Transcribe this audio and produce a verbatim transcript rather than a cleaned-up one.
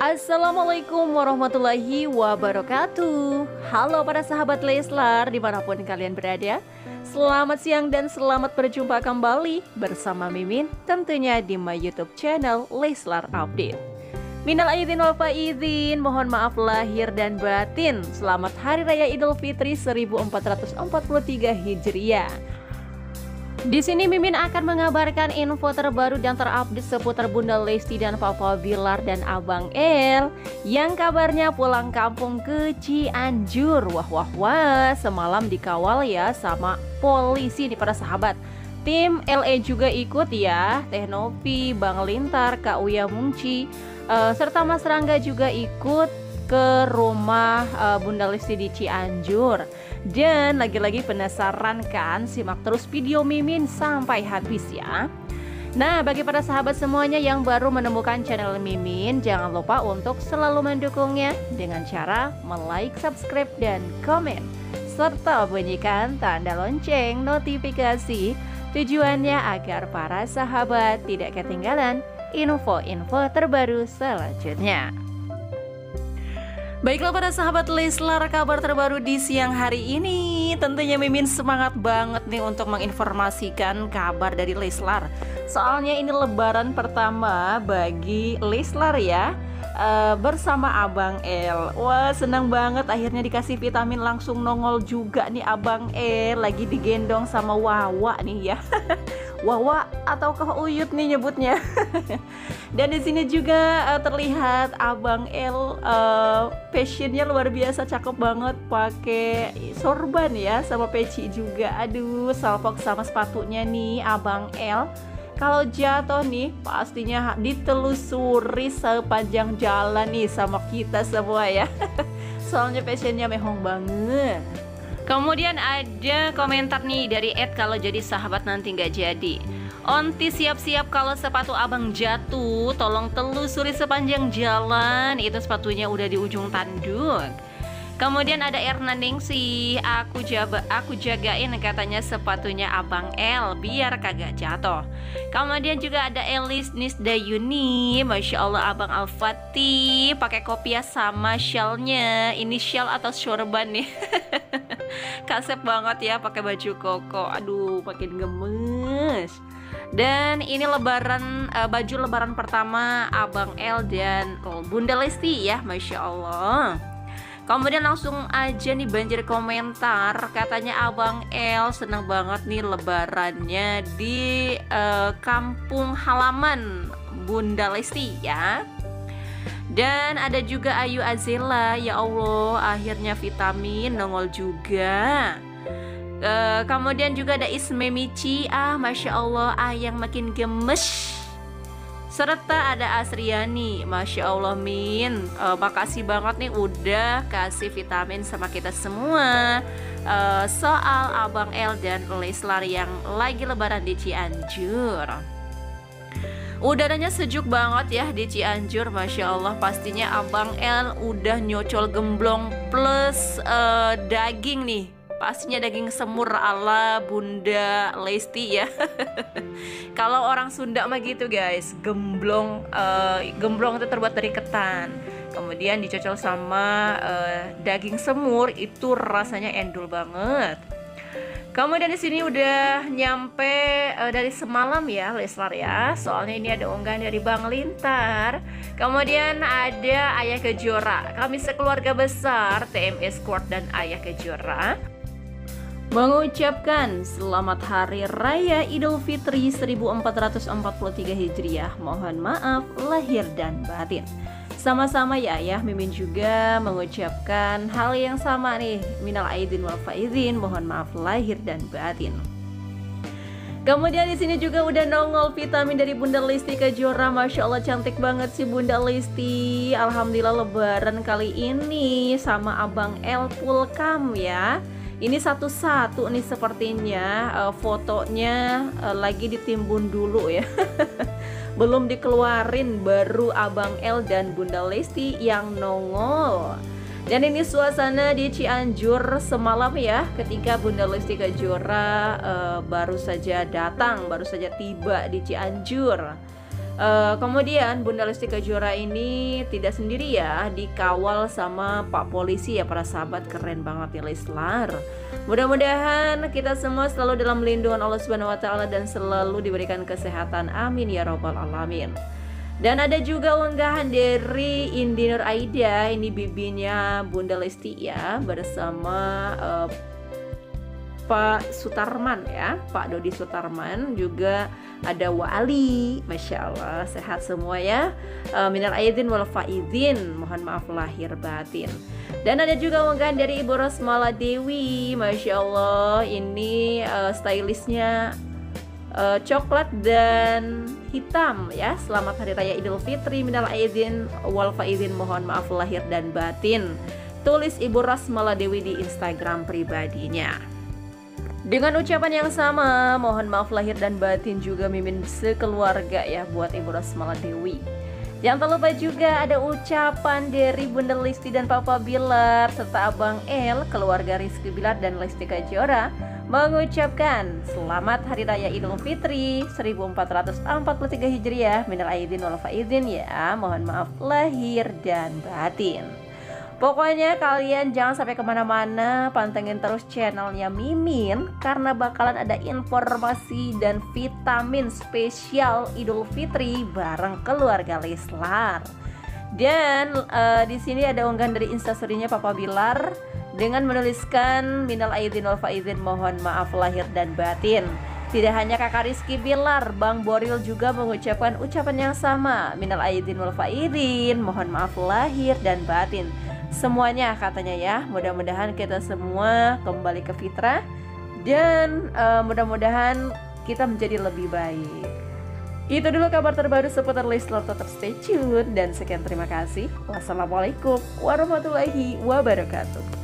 Assalamualaikum warahmatullahi wabarakatuh. Halo para sahabat Leslar dimanapun kalian berada. Selamat siang dan selamat berjumpa kembali bersama Mimin tentunya di my YouTube channel Leslar Update. Minal aidin wal faizin, mohon maaf lahir dan batin. Selamat Hari Raya Idul Fitri seribu empat ratus empat puluh tiga Hijriah. Di sini Mimin akan mengabarkan info terbaru dan terupdate seputar Bunda Lesti dan Papa Bilar dan Abang El yang kabarnya pulang kampung ke Cianjur. Wah wah wah, semalam dikawal ya sama polisi nih para sahabat. Tim L E juga ikut ya, Teh Novi, Bang Lintar, Kak Uya Mungci, uh, serta Mas Rangga juga ikut ke rumah uh, Bunda Lesti di Cianjur. Dan lagi-lagi penasaran kan? Simak terus video Mimin sampai habis ya. Nah, bagi para sahabat semuanya yang baru menemukan channel Mimin, jangan lupa untuk selalu mendukungnya dengan cara like, subscribe, dan komen, serta bunyikan tanda lonceng notifikasi. Tujuannya agar para sahabat tidak ketinggalan info-info terbaru selanjutnya. Baiklah para sahabat Leslar, kabar terbaru di siang hari ini. Tentunya Mimin semangat banget nih untuk menginformasikan kabar dari Leslar. Soalnya ini lebaran pertama bagi Leslar ya, uh, bersama Abang El. Wah, senang banget akhirnya dikasih vitamin, langsung nongol juga nih Abang El. Lagi digendong sama Wawa nih ya. Wawa ataukah Uyut nih nyebutnya. Dan di sini juga uh, terlihat Abang El, uh, fashionnya luar biasa, cakep banget, pakai sorban ya sama peci juga. Aduh, salpok sama sepatunya nih Abang El. Kalau jatuh nih pastinya ditelusuri sepanjang jalan nih sama kita semua ya. Soalnya fashionnya mehong banget. Kemudian ada komentar nih dari Ed, kalau jadi sahabat nanti nggak jadi. Onti siap-siap kalau sepatu abang jatuh, tolong telusuri sepanjang jalan, itu sepatunya udah di ujung tanduk. Kemudian ada Erna Ningsi, aku jaga, aku jagain katanya sepatunya Abang El biar kagak jatuh. Kemudian juga ada Elis Nisdayuni, Masya Allah Abang Al-Fatih pakai kopiah sama shellnya. Ini shell atau sorban nih. Kasep banget ya pakai baju koko. Aduh, makin gemes. Dan ini lebaran, uh, baju lebaran pertama Abang El dan oh, Bunda Lesti ya, Masya Allah. Kemudian langsung aja nih banjir komentar, katanya Abang El senang banget nih lebarannya di uh, kampung halaman Bunda Lesti ya. Dan ada juga Ayu Azela, ya Allah akhirnya vitamin nongol juga. Uh, kemudian juga ada Isme Michi, ah Masya Allah ah yang makin gemes. Serta ada Asriani, Masya Allah Min, uh, makasih banget nih udah kasih vitamin sama kita semua. uh, Soal Abang El dan Leslar yang lagi lebaran di Cianjur. Udaranya sejuk banget ya di Cianjur, Masya Allah. Pastinya Abang El udah nyocol gemblong plus uh, daging nih. Pastinya daging semur ala Bunda Lesti ya. Kalau orang Sunda mah gitu guys, gemblong uh, gemblong itu terbuat dari ketan, kemudian dicocol sama uh, daging semur, itu rasanya endul banget. Kemudian di sini udah nyampe uh, dari semalam ya Leslar ya. Soalnya ini ada unggahan dari Bang Lintar. Kemudian ada Ayah Kejora. Kami sekeluarga besar T M S Squad dan Ayah Kejora mengucapkan selamat Hari Raya Idul Fitri seribu empat ratus empat puluh tiga Hijriah. Mohon maaf lahir dan batin. Sama-sama ya Ayah, Mimin juga mengucapkan hal yang sama nih. Minal aidin wal faizin, mohon maaf lahir dan batin. Kemudian di sini juga udah nongol vitamin dari Bunda Lesti Kejora. Masya Allah cantik banget sih Bunda Lesti. Alhamdulillah lebaran kali ini sama Abang El Pulkam ya. Ini satu-satu nih sepertinya, uh, fotonya uh, lagi ditimbun dulu ya. Belum dikeluarin, baru Abang El dan Bunda Lesti yang nongol. Dan ini suasana di Cianjur semalam ya, ketika Bunda Lesti Kejora uh, baru saja datang, baru saja tiba di Cianjur. Uh, kemudian Bunda Lesti Kejora ini tidak sendiri ya, dikawal sama Pak Polisi ya para sahabat, keren banget nih Leslar. Mudah-mudahan kita semua selalu dalam lindungan Allah Subhanahu Wa Taala dan selalu diberikan kesehatan, amin ya robbal alamin. Dan ada juga unggahan dari Indi Nur Aida, ini bibinya Bunda Lesti ya, bersama uh, Pak Sutarman ya, Pak Dodi Sutarman, juga ada Wali, Masya Allah sehat semua ya. uh, Minal aidin wal faizin, mohon maaf lahir batin. Dan ada juga unggahan dari Ibu Rosmala Dewi, Masya Allah ini uh, stylistnya uh, coklat dan hitam ya. Selamat Hari Raya Idul Fitri, minal aidin wal faizin, mohon maaf lahir dan batin, tulis Ibu Rosmala Dewi di Instagram pribadinya. Dengan ucapan yang sama, mohon maaf lahir dan batin juga mimin sekeluarga ya buat Ibu Rosmala Dewi. Yang tak lupa juga ada ucapan dari Bunda Lesti dan Papa Bilar serta Abang El, keluarga Rizky Bilar dan Lesti Kejora, mengucapkan selamat Hari Raya Idul Fitri seribu empat ratus empat puluh tiga Hijriah, minal aidin wal faizin ya, mohon maaf lahir dan batin. Pokoknya kalian jangan sampai kemana-mana, pantengin terus channelnya Mimin karena bakalan ada informasi dan vitamin spesial Idul Fitri bareng keluarga Leslar. Dan uh, di sini ada unggahan dari instastorynya Papa Bilar dengan menuliskan minal aidin wal faizin, mohon maaf lahir dan batin. Tidak hanya kakak Rizky Bilar, Bang Boril juga mengucapkan ucapan yang sama, minal aidin wal faizin, mohon maaf lahir dan batin. Semuanya katanya ya, mudah-mudahan kita semua kembali ke fitrah dan uh, mudah-mudahan kita menjadi lebih baik. Itu dulu kabar terbaru seputar Leslar, tetap stay tune dan sekian terima kasih. Wassalamualaikum warahmatullahi wabarakatuh.